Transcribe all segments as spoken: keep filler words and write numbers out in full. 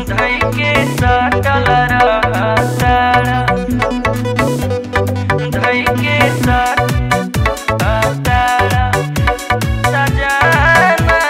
धई के सटल रहतारा धई के सटतारा सजनवा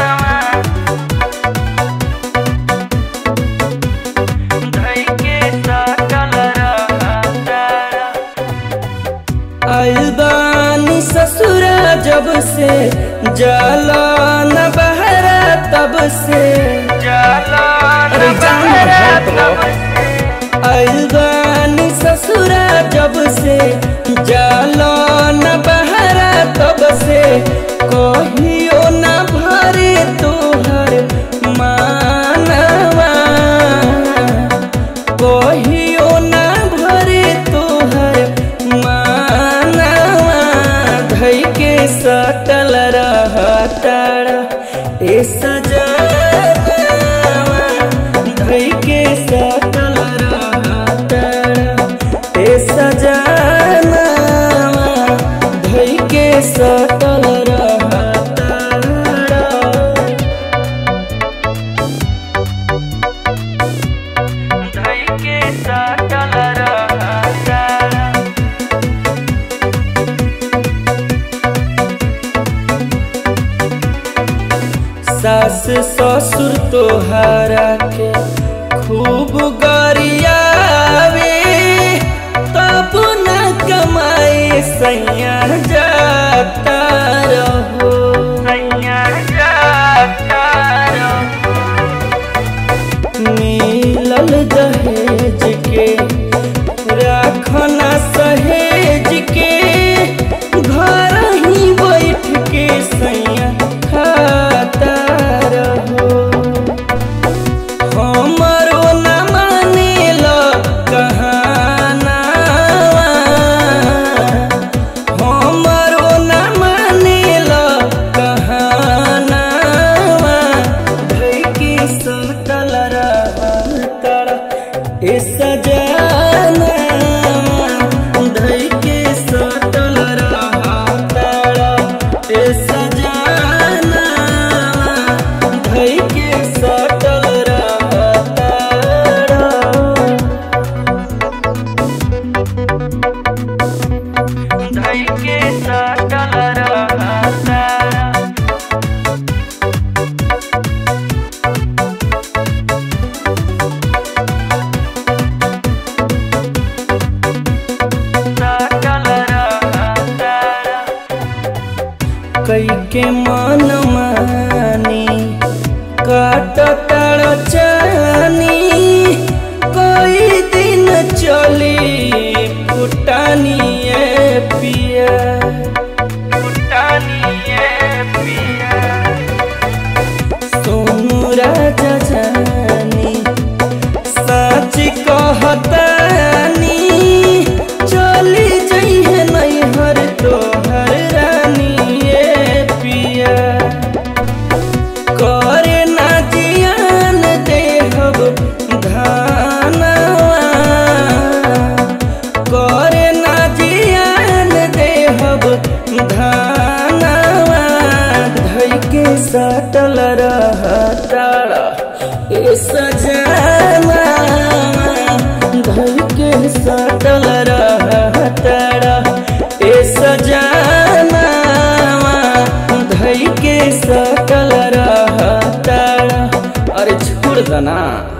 धई के सटल रहतारा। आइल बानी ससुरा जब से जाला न बहरा तब से जाला न बहरा तब से आइल बानी ससुरा जब से जाला न बहरा तब से कहियो न भरे तोहर मानवा कहियो न भरे तोहर मानवा धई के सटल रहतारा ए सजनवा धई के सटल रहतारा ए सजनवा धई के सटल रहतारा। धई के सटल रहतारा सास ससुर तोहरा के खूब गरियावे तब न कमाए सैया जाता रहो सैया जाता रहो। मिलल दहेज के राखना सहेज के घर ही बैठ के सैया खाता रहो हमरो न मानेल कहानावा हमरो न मानेल कहानावा धई के सटल रहतारा ए सजनवा धई के सटल रहतारा ए सजनवा धई के सटल रहतारा। धई के सटल रहतारा सटल रहतारा। कई के मन मानी काटताड़ चानी कई दिन चली फुटानी ए पिया फुटानी ए पिया सोनू राजा जानी सच कहतानी चली जइहे नैहर तोहर रानी ए पिया करे ना जियान देहब धानवा करे ना जियान देहब धानवा धई के सटल रहतारा ए सजनवा धई के सटल रहतारा ए सजनवा धई के सटल रहतारा। अरे छोड़ दना।